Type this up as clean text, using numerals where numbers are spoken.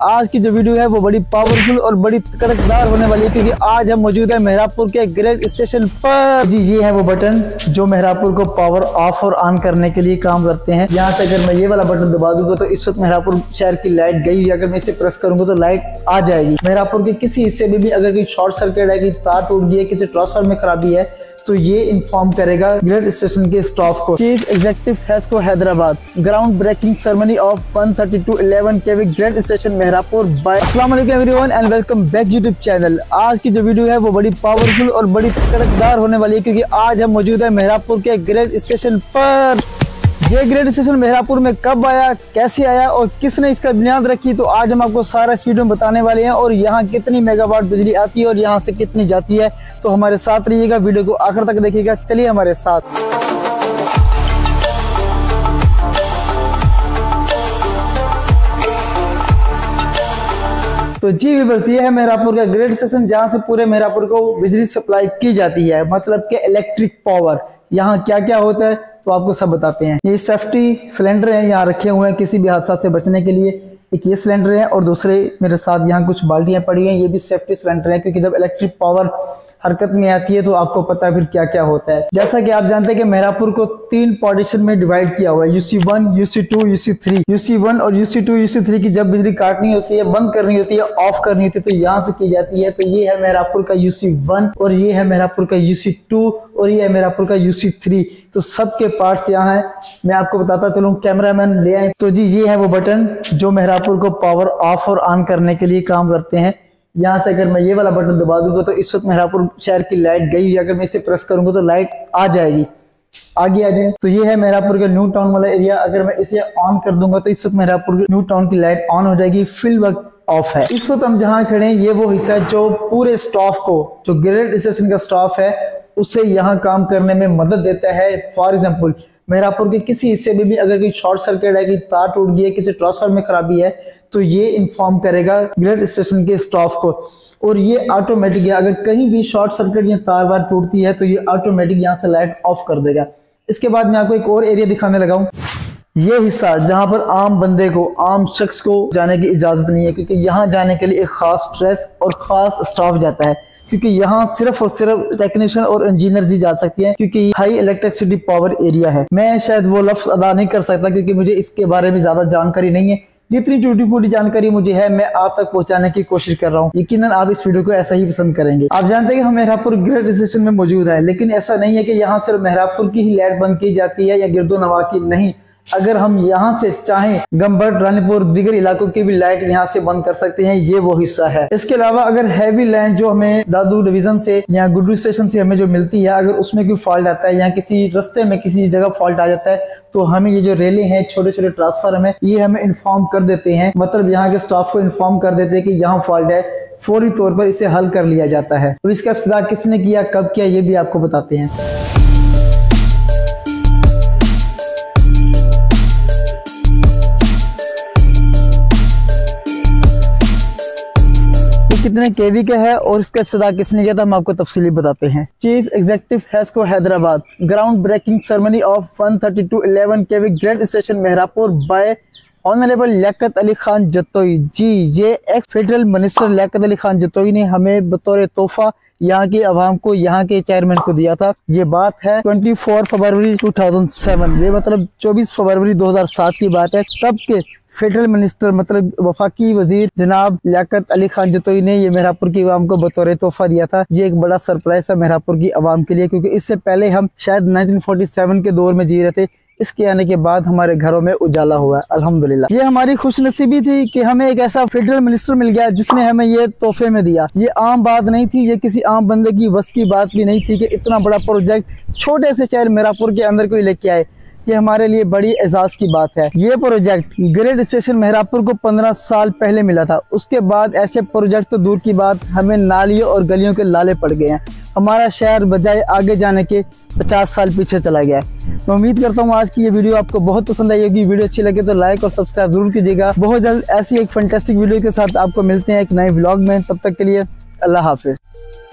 आज की जो वीडियो है वो बड़ी पावरफुल और बड़ी कड़कदार होने वाली है, क्योंकि आज हम मौजूद है मेहरापुर के ग्रेड स्टेशन पर। जी ये है वो बटन जो मेहरापुर को पावर ऑफ और ऑन करने के लिए काम करते हैं। यहाँ से अगर मैं ये वाला बटन दबा दूंगा तो इस वक्त मेहरापुर शहर की लाइट गई, अगर मैं इसे प्रेस करूंगा तो लाइट आ जाएगी। मेहरापुर के किसी हिस्से में भी अगर कोई शॉर्ट सर्किट है, कि तार टूट गई है, किसी ट्रांसफार्मर में खराबी है, तो ये इन्फॉर्म करेगा ग्रेड स्टेशन के स्टाफ को। Chief executive HESCO Hyderabad ground breaking ceremony of 13211 KV grid station Mehrapur by. अस्सलाम वालेकुम everyone and welcome back YouTube channel. आज की जो वीडियो है वो बड़ी पावरफुल और बड़ी कड़कदार होने वाली है, क्योंकि आज हम मौजूद है मेहरापुर के ग्रेड स्टेशन पर। ये ग्रेड स्टेशन मेहरापुर में कब आया, कैसे आया और किसने इसका बुनियाद रखी, तो आज हम आपको सारा इस वीडियो में बताने वाले हैं। और यहाँ कितनी मेगावाट बिजली आती है और यहाँ से कितनी जाती है, तो हमारे साथ रहिएगा, वीडियो को आखिर तक देखिएगा। चलिए हमारे साथ। तो जी व्यूअर्स, ये है मेहरापुर का ग्रेड स्टेशन, जहाँ से पूरे मेहरापुर को बिजली सप्लाई की जाती है, मतलब के इलेक्ट्रिक पावर। यहाँ क्या क्या होता है तो आपको सब बताते हैं। ये सेफ्टी सिलेंडर है यहाँ रखे हुए हैं किसी भी हादसा से बचने के लिए। एक ये सिलेंडर है और दूसरे मेरे साथ यहाँ कुछ बाल्टियां पड़ी हैं, ये भी सेफ्टी सिलेंडर है, क्योंकि जब इलेक्ट्रिक पावर हरकत में आती है तो आपको पता है फिर क्या क्या होता है। जैसा कि आप जानते हैं कि मेहरापुर को 3 पार्टीशन में डिवाइड किया हुआ है, UC1, UC2, UC3। UC1 और UC2, UC3 की जब बिजली काटनी होती है, बंद करनी होती है, ऑफ करनी होती है, तो यहाँ से की जाती है। तो ये है मेहरापुर का UC1 और ये है मेहरापुर का UC2 और ये है मेहरापुर का UC3। तो सबके पार्ट्स यहाँ है, मैं आपको बताता चलूँ, कैमरामैन ले आए। तो जी ये है वो बटन जो मेहरापुर को पावर ऑफ और ऑन करने के लिए काम करते हैं। यहाँ से अगर मैं ये वाला बटन दबा दूंगा तो इस वक्त मेहरापुर शहर की लाइट गई, अगर मैं इसे प्रेस करूंगा तो लाइट आ जाएगी, आगे आ जाए। तो ये है मेहरापुर का न्यू टाउन वाला एरिया, अगर मैं इसे ऑन कर दूंगा तो इस वक्त मेहरापुर न्यू टाउन की लाइट ऑन हो जाएगी, फील्ड वर्क ऑफ है। इस वक्त हम जहाँ खड़े हैं ये वो हिस्सा है जो पूरे स्टाफ को, जो ग्रेड स्टेशन का स्टाफ है, उससे यहाँ काम करने में मदद देता है। फॉर एग्जाम्पल मेहरापुर के किसी हिस्से में भी अगर कोई शॉर्ट सर्किट है, कि तार टूट गई है, किसी ट्रांसफार्मर में खराबी है, तो ये इन्फॉर्म करेगा ग्रेड स्टेशन के स्टाफ को। और ये ऑटोमेटिक है, अगर कहीं भी शॉर्ट सर्किट या तार वार टूटती है तो ये ऑटोमेटिक यहाँ से लाइट ऑफ कर देगा। इसके बाद मैं आपको एक और एरिया दिखाने लगा हूँ। ये हिस्सा जहाँ पर आम बंदे को, आम शख्स को जाने की इजाजत नहीं है, क्योंकि यहाँ जाने के लिए एक खास ड्रेस और खास स्टाफ जाता है, क्योंकि यहाँ सिर्फ और सिर्फ टेक्नीशियन और इंजीनियर ही जा सकती हैं, क्योंकि हाई इलेक्ट्रिसिटी पावर एरिया है। मैं शायद वो लफ्ज अदा नहीं कर सकता, क्योंकि मुझे इसके बारे में ज्यादा जानकारी नहीं है। जितनी टूटी फूटी जानकारी मुझे है मैं आप तक पहुंचाने की कोशिश कर रहा हूँ। यकीनन आप इस वीडियो को ऐसा ही पसंद करेंगे। आप जानते हैं कि हम मेहरापुर ग्रेड स्टेशन में मौजूद है, लेकिन ऐसा नहीं है कि यहाँ सिर्फ मेहरापुर की ही लाइट बंद की जाती है या गिरदो नवा की, नहीं। अगर हम यहाँ से चाहें गंबट, रानीपुर, दीगर इलाकों की भी लाइट यहाँ से बंद कर सकते हैं, ये वो हिस्सा है। इसके अलावा अगर हैवी लाइन जो हमें दादू डिवीजन से या गुड्डू स्टेशन से हमें जो मिलती है, अगर उसमें कोई फॉल्ट आता है या किसी रास्ते में किसी जगह फॉल्ट आ जाता है, तो हमें ये जो रेले हैं, छोटे छोटे ट्रांसफार्मर है, ये हमें इन्फॉर्म कर देते हैं, मतलब यहाँ के स्टाफ को इन्फॉर्म कर देते हैं कि यहाँ फॉल्ट है, फौरी तौर पर इसे हल कर लिया जाता है। और इसका इब्तिदा किसने किया, कब किया, ये भी आपको बताते हैं। कितने केवी का है और इसका इब्तिदा किसने किया था, हम आपको तफसीली बताते हैं। Chief executive HESCO Hyderabad ground breaking ceremony of 13211 KV grid station Mehrapur by honourable Liaquat Ali Khan Jatoi. जी ये ex federal minister Liaquat Ali Khan Jatoi ने हमें बतौर तोहफा यहाँ के अवाम को, यहाँ के चेयरमैन को दिया था। ये बात है 24 फरवरी 2007, ये मतलब 24 फरवरी 2007 की बात है। तब के फेडरल मिनिस्टर मतलब वफाकी वजीर जनाब लियाकत अली खान जतोई ने ये मेहरापुर की अवाम को बतौर तोहफा दिया था। ये एक बड़ा सरप्राइज है मेहरापुर की अवाम के लिए, क्योंकि इससे पहले हम शायद 1947 के दौर में जी रहे थे। इसके आने के बाद हमारे घरों में उजाला हुआ है, अल्हम्दुलिल्लाह। ये हमारी खुशनसीबी थी कि हमें एक ऐसा फेडरल मिनिस्टर मिल गया जिसने हमें ये तोहफे में दिया। ये आम बात नहीं थी, ये किसी आम बंदे की बस की बात भी नहीं थी कि इतना बड़ा प्रोजेक्ट छोटे से शहर मेहरापुर के अंदर कोई लेके आए। ये हमारे लिए बड़ी एजाज की बात है। ये प्रोजेक्ट ग्रेड स्टेशन मेहरापुर को 15 साल पहले मिला था। उसके बाद ऐसे प्रोजेक्ट तो दूर की बात, हमें नालियों और गलियों के लाले पड़ गए हैं। हमारा शहर बजाय आगे जाने के 50 साल पीछे चला गया है। मैं उम्मीद करता हूँ आज की ये वीडियो आपको बहुत पसंद आई होगी। वीडियो अच्छी लगे तो लाइक और सब्सक्राइब जरूर कीजिएगा। बहुत जल्द ऐसी एक फैंटास्टिक वीडियो के साथ आपको मिलते हैं एक नए व्लॉग में। तब तक के लिए अल्लाह हाफिज।